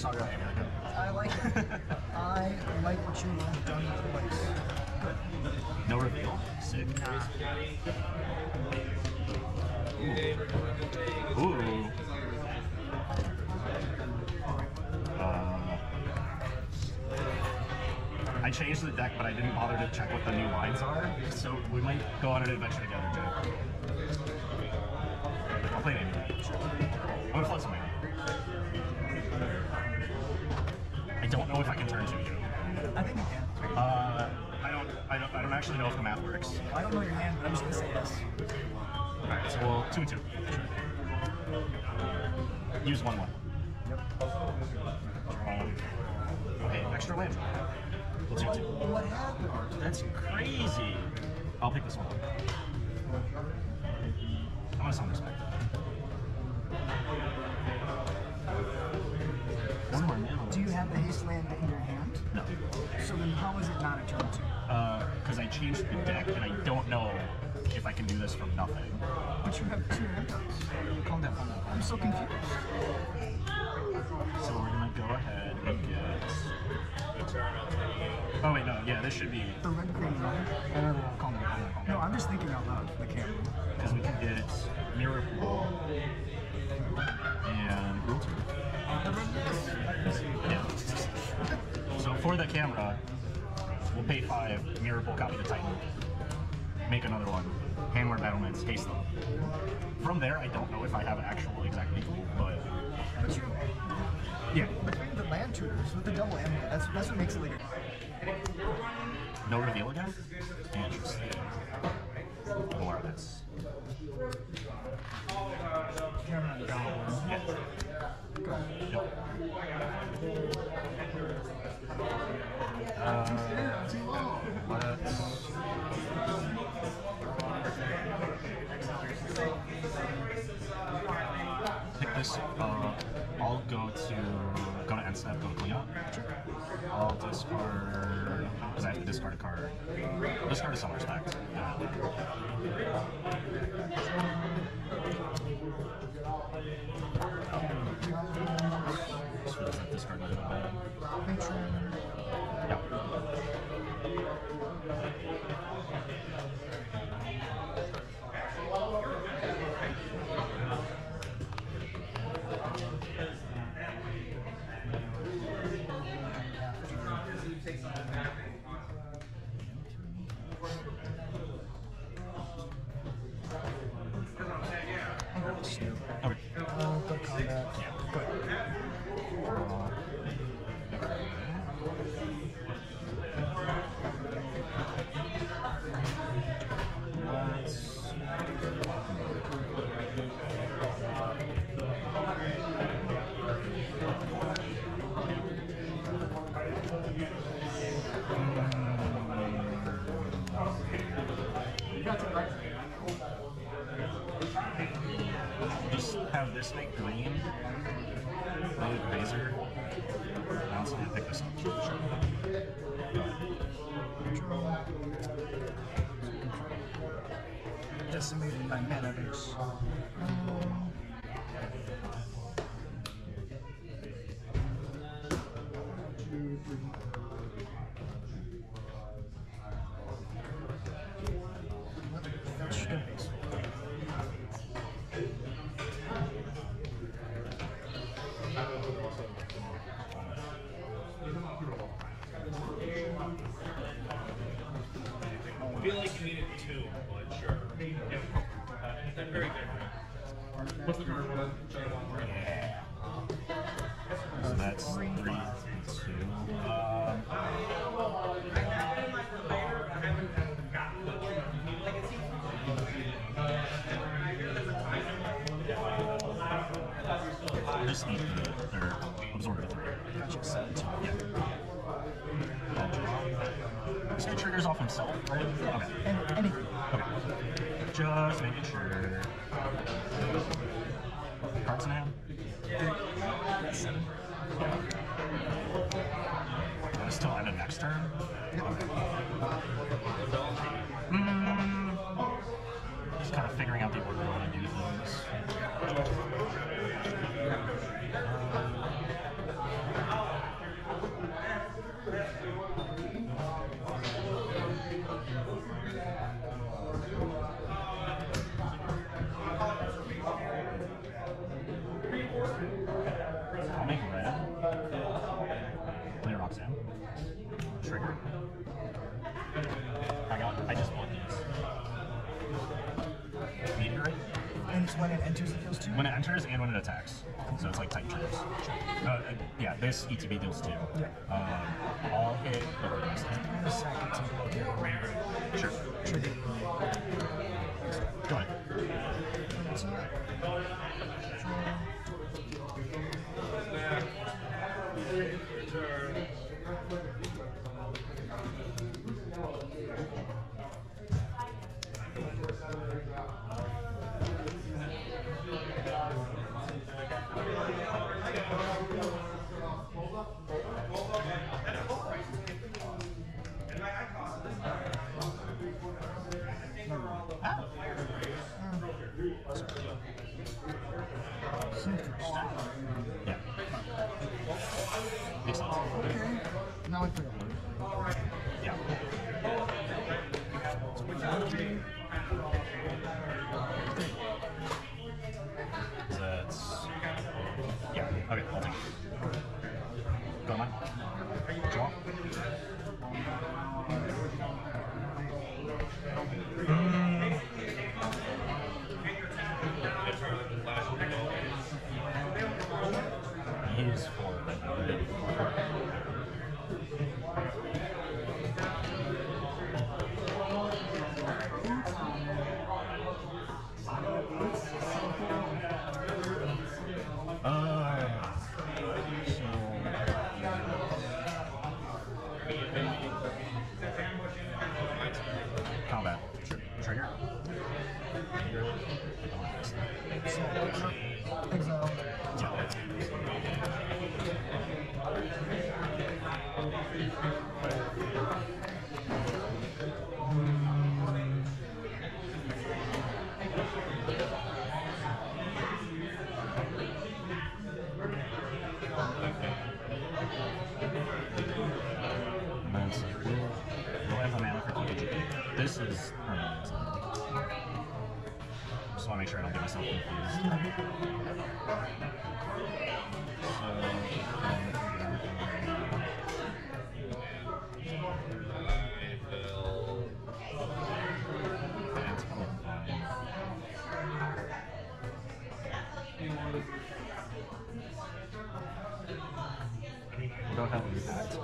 Saga America. I like it. I like what you've done with the place. Good. No reveal. Sick. Ooh. I changed the deck, but I didn't bother to check what the new lines are, so we might go on an adventure together, Jack. I'll play an Amy. I'm gonna flood some Amy. I don't know if I can turn to you. I think you can. I don't actually know if the math works. Well, I don't know your hand, but I'm just gonna say yes. Alright, so we'll 2 and 2. Use 1/1. Yep. Okay, extra land. We'll 2 and 2. What happened? That's crazy. I'll pick this one up. I'm gonna summon Respect. One more mana. Do you have the haste land in your hand? No. So then how is it not a turn 2? Because I changed the deck and I don't know if I can do this from nothing. But you have 2 Mentos. Calm down. I'm so confused. So we're gonna go ahead and get. Oh wait, no, yeah, this should be. The red green one. No, calm down. No, I'm just thinking out loud for the camera. Because we can get Mirror Pool and Rule Turn. Yeah. So for the camera, we'll pay 5, Mirror Pool, copy the Titan, make another one, Handler Battlements, haste them. From there, I don't know if I have actual exact equal, but But you, yeah. between the land tutors with the double emerald, that's what makes it like. No reveal again? Interesting. More of this. Camera down. Yeah. Go. Yep. Let's pick this up. I'll go to end step, go to cleanup. I'll discard because I have to discard a card. Discard a Summon Respect. Yeah. So does that discard a little bit? Yeah. Okay. Good combat. Good. Just have this make green. Load Razor. I also need to pick this up. Decimated by mana base. I feel like you needed 2, but sure. That's very good. What's the card? Yeah. So that's 3, 2. Just need the, or absorb the 3. Gotcha. 17. Yeah. This guy triggers off himself, right? Okay. Anything. Okay. Just making sure. Cards in hand? 7. This till end of next turn? Just kind of figuring out the order I want to do things. enters, it deals 2? When it enters and when it attacks. So it's like type triggers. Yeah, this ETB deals 2. Yeah. I'll hit the rest. In a second to look at Sure. trigger. Go ahead. What's that? Yeah. Makes sense. Okay. Now I play a word. Yeah. That's... Yeah, okay, I'll take it. Go on. Draw. He's for... Combat. Trigger. Exile. We'll have a mana for THP. This is permanent. Just want to make sure I don't get myself confused. Go ahead and react.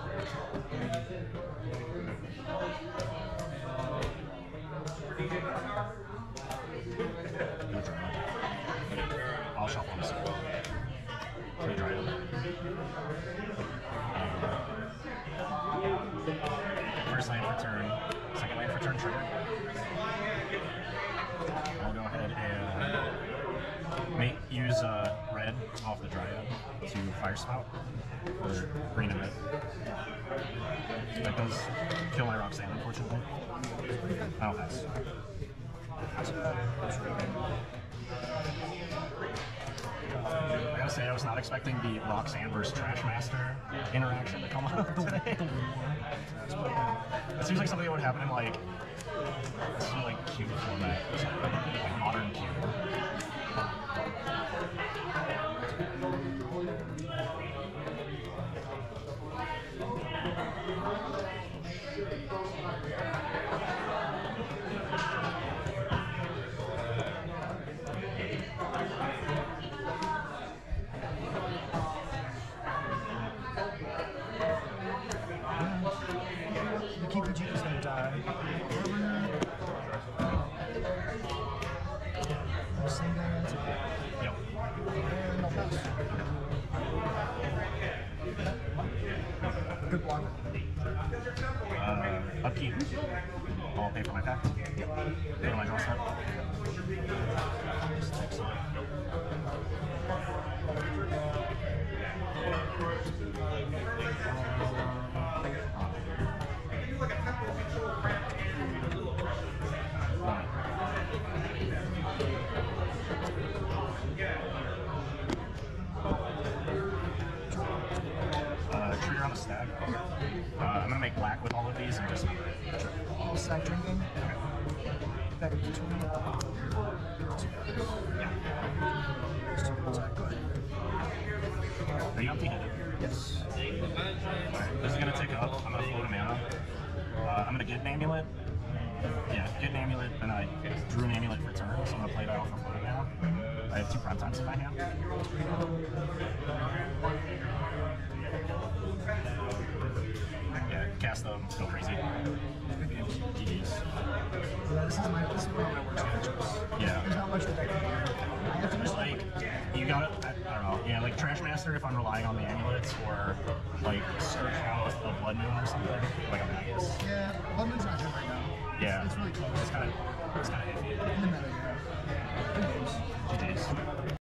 No drama. I'll shuffle this. Play Dryad. First land for turn. Second land for turn trigger. I'll go ahead and use red off the Dryad to Fire Spout. Or green and red. That does kill my Roxanne, unfortunately. I'll pass. I gotta say, I was not expecting the Roxanne versus Trashmaster interaction to come up today. It seems like something that would happen in like cube format, like modern cube. The KPG is gonna die. Same guy. Yep. And I'll pass. Good block. Upkeep. I'll pay for my pack. Go to my draw step. Trigger on the stack. I'm gonna make black with all of these and just All stack drinking. Back up to 20. yeah. Go ahead. Are you empty-handed? Yes. Alright, this is gonna tick up. I'm gonna float a mana. I'm gonna get an amulet. Yeah, get an amulet, and I drew an amulet for turn, so I'm gonna play that off for floating mana. I have have 2 prime times in my hand. Yeah, cast them, go crazy. Good games. GG's. Yeah, this is one of my worst matchups. Yeah. There's not much that I can do. I have to just Like, you gotta, I don't know, yeah, like Trash Master if I'm relying on the amulets, or like search out a Blood Moon or something, like a Magus. yeah, Bloodmoon's not good right now. Yeah. It's really close. It's kind of iffy. In the meta, yeah. Good games. GG's.